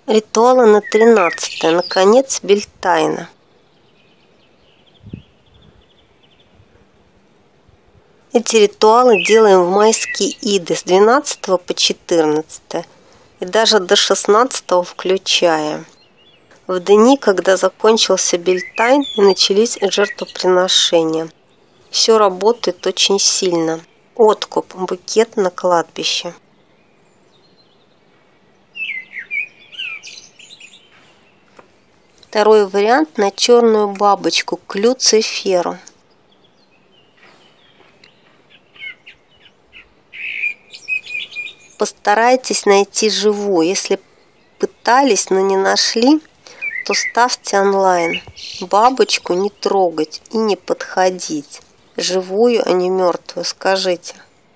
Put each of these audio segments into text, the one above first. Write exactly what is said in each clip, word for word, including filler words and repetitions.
Ритуалы на тринадцатое. Наконец, Бельтайна. Эти ритуалы делаем в майские иды с двенадцатого по четырнадцатое и даже до шестнадцатого включая. В дни, когда закончился Бельтайн и начались жертвоприношения. Все работает очень сильно. Откуп, букет на кладбище. Второй вариант на черную бабочку к Люциферу. Постарайтесь найти живую. Если пытались, но не нашли, то ставьте онлайн. Бабочку не трогать и не подходить. Живую, а не мертвую, скажите.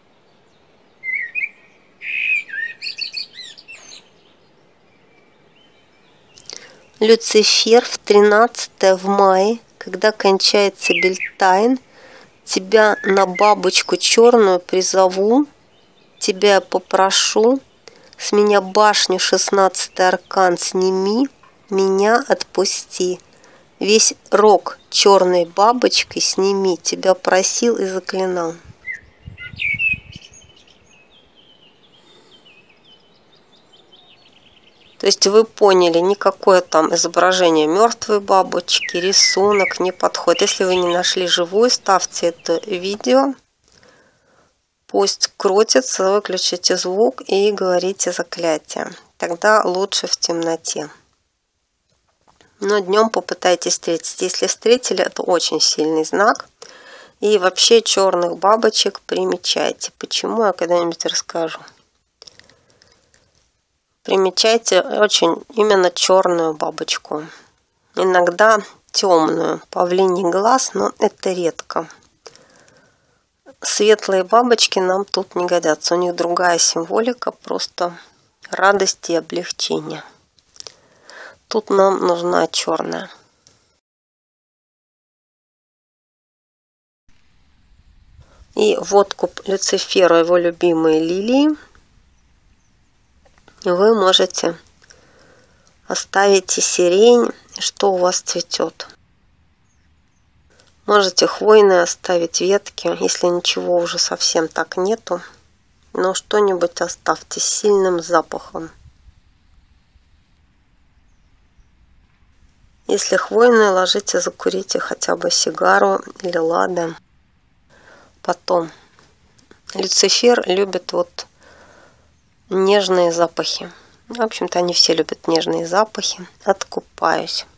Люцифер в тринадцатое в мае, когда кончается Бельтайн, тебя на бабочку черную призову, тебя я попрошу, с меня башню шестнадцатый аркан сними, меня отпусти. Весь рог черной бабочкой сними, тебя просил и заклинал. То есть вы поняли, никакое там изображение мертвой бабочки, рисунок не подходит. Если вы не нашли живую, ставьте это видео. Пусть крутится, выключите звук и говорите заклятие. Тогда лучше в темноте. Но днем попытайтесь встретить. Если встретили, это очень сильный знак. И вообще черных бабочек примечайте. Почему, я когда-нибудь расскажу. Примечайте очень именно черную бабочку. Иногда темную, павлиний глаз, но это редко. Светлые бабочки нам тут не годятся. У них другая символика, просто радость и облегчение. Тут нам нужна черная. И в откуп Люциферу его любимые лилии вы можете оставить и сирень, что у вас цветет. Можете хвойные оставить, ветки, если ничего уже совсем так нету. Но что-нибудь оставьте с сильным запахом. Если хвойные, ложите, закурите хотя бы сигару или ладан. Потом. Люцифер любит вот нежные запахи. В общем-то, они все любят нежные запахи. Откупаюсь.